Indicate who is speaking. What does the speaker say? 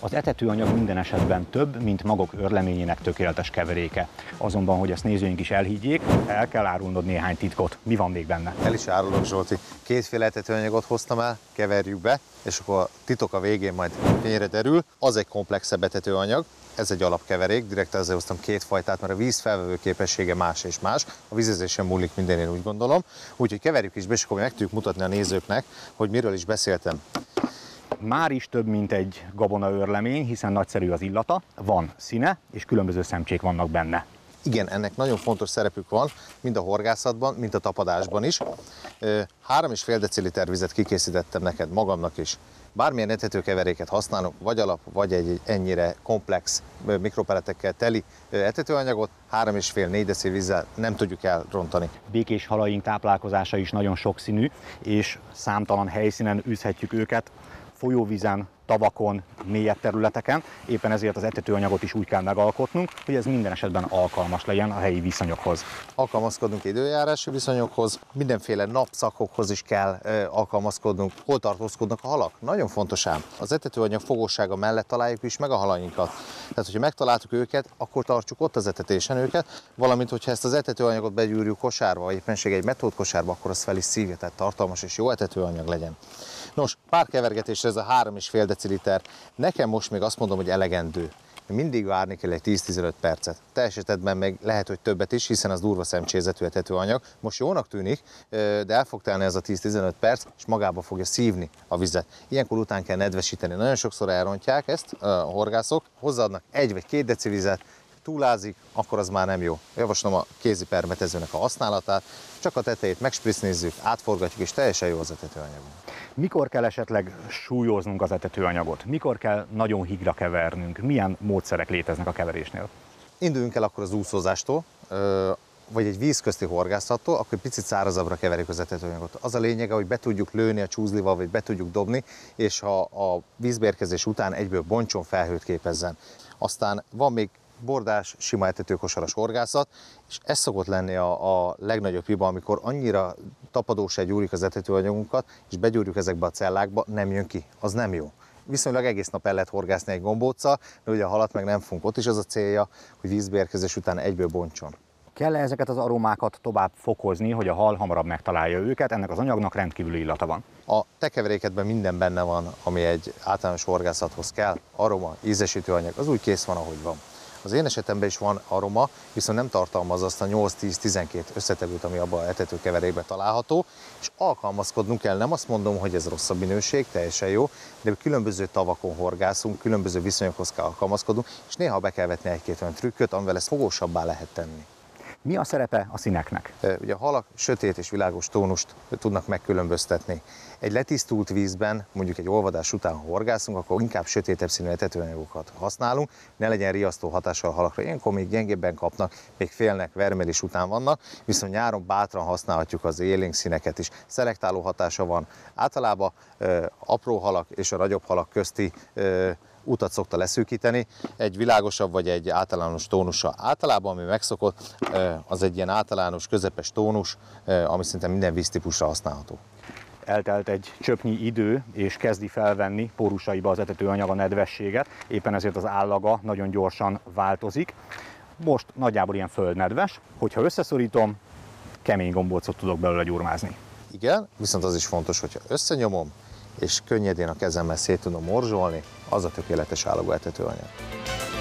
Speaker 1: Az etetőanyag minden esetben több, mint magok őrleményének tökéletes keveréke. Azonban, hogy ezt nézőink is elhiggyék, el kell árulnod néhány titkot. Mi van még benne?
Speaker 2: El is árulok, Zsolti. Kétféle etetőanyagot hoztam el, keverjük be, és akkor a titok a végén majd fényre derül. Az egy komplexebb etetőanyag, ez egy alapkeverék, direkt ezzel hoztam két fajtát, mert a víz felvevő képessége más és más. A vízezésen múlik minden, én úgy gondolom. Úgyhogy keverjük is be, és akkor meg tudjuk mutatni a nézőknek, hogy miről is beszéltem.
Speaker 1: Már is több, mint egy gabonaőrlemény, hiszen nagyszerű az illata, van színe, és különböző szemcsék vannak benne.
Speaker 2: Igen, ennek nagyon fontos szerepük van, mind a horgászatban, mind a tapadásban is. 3,5 deciliter vizet kikészítettem neked magamnak is. Bármilyen etetőkeveréket használunk, vagy alap, vagy egy ennyire komplex mikropeletekkel teli etetőanyagot, 3,5-4 deci vízzel nem tudjuk elrontani.
Speaker 1: Békés halaink táplálkozása is nagyon sokszínű, és számtalan helyszínen űzhetjük őket, folyóvízen, tavakon, mélyebb területeken, éppen ezért az etetőanyagot is úgy kell megalkotnunk, hogy ez minden esetben alkalmas legyen a helyi viszonyokhoz.
Speaker 2: Alkalmazkodnunk időjárási viszonyokhoz, mindenféle napszakokhoz is kell alkalmazkodnunk. Hol tartózkodnak a halak? Nagyon fontos ám. Az etetőanyag fogósága mellett találjuk is meg a halainkat. Tehát, hogyha megtaláltuk őket, akkor tartsuk ott az etetésen őket, valamint, hogyha ezt az etetőanyagot begyűrjük kosárba, vagy éppenséggel egy metódkosárba, akkor az fel is szívja, tehát tartalmas és jó etetőanyag legyen. Nos, pár kevergetésre ez a 3,5 deciliter. Nekem most még azt mondom, hogy elegendő. Mindig várni kell egy 10-15 percet. Te esetedben meg lehet, hogy többet is, hiszen az durva szemcsézetű etetőanyag. Most jónak tűnik, de el fog telni ez a 10-15 perc, és magába fogja szívni a vizet. Ilyenkor után kell nedvesíteni. Nagyon sokszor elrontják ezt a horgászok, hozzáadnak 1 vagy 2 deci vizet, túlázik, akkor az már nem jó. Javaslom a kézi permetezőnek a használatát, csak a tetejét megspritznézzük, átforgatjuk, és teljesen jó az etetőanyag.
Speaker 1: Mikor kell esetleg súlyoznunk az etetőanyagot? Mikor kell nagyon hígra kevernünk? Milyen módszerek léteznek a keverésnél?
Speaker 2: Induljunk el akkor az úszózástól, vagy egy vízközti horgászattól, akkor egy picit szárazabbra keverjük az etetőanyagot. Az a lényege, hogy be tudjuk lőni a csúzlival, vagy be tudjuk dobni, és ha a vízbeérkezés után egyből bontson felhőt képezzen. Aztán van még bordás, sima etetőkosaras horgászat, és ez szokott lenni a legnagyobb hiba, amikor annyira tapadósá gyúrjuk az etetőanyagunkat, és begyúrjuk ezekbe a cellákba, nem jön ki, az nem jó. Viszonylag egész nap el lehet horgászni egy gombóccal, de ugye a halat meg nem fogunk. Ott is az a célja, hogy vízbeérkezés után egyből bontson.
Speaker 1: Kell ezeket az aromákat tovább fokozni, hogy a hal hamarabb megtalálja őket? Ennek az anyagnak rendkívüli illata van.
Speaker 2: A te keverékedben minden benne van, ami egy általános horgászathoz kell. Aroma, ízesítőanyag, az úgy kész van, ahogy van. Az én esetemben is van aroma, viszont nem tartalmaz azt a 8-10-12 összetevőt, ami abban a etetőkeverékben található, és alkalmazkodnunk kell. Nem azt mondom, hogy ez rosszabb minőség, teljesen jó, de különböző tavakon horgászunk, különböző viszonyokhoz kell alkalmazkodnunk, és néha be kell vetni egy-két olyan trükköt, amivel ezt fogósabbá lehet tenni.
Speaker 1: Mi a szerepe a színeknek?
Speaker 2: Ugye a halak sötét és világos tónust tudnak megkülönböztetni. Egy letisztult vízben, mondjuk egy olvadás után horgászunk, akkor inkább sötétebb színű etetőanyagokat használunk, ne legyen riasztó hatással a halakra. Ilyenkor még gyengébben kapnak, még félnek, vermelés után vannak, viszont nyáron bátran használhatjuk az élénk színeket is. Szelektáló hatása van. Általában apró halak és a nagyobb halak közti utat szokta leszűkíteni, egy világosabb vagy egy általános tónussal. Általában, ami megszokott, az egy ilyen általános, közepes tónus, ami szinte minden víztípusra használható.
Speaker 1: Eltelt egy csöpnyi idő, és kezdi felvenni pórusaiba az etetőanyag a nedvességet, éppen ezért az állaga nagyon gyorsan változik. Most nagyjából ilyen földnedves, hogyha összeszorítom, kemény gombócot tudok belőle gyurmázni.
Speaker 2: Igen, viszont az is fontos, hogyha összenyomom, és könnyedén a kezemmel szét tudom morzsolni, az a tökéletes állagú etetőanyag.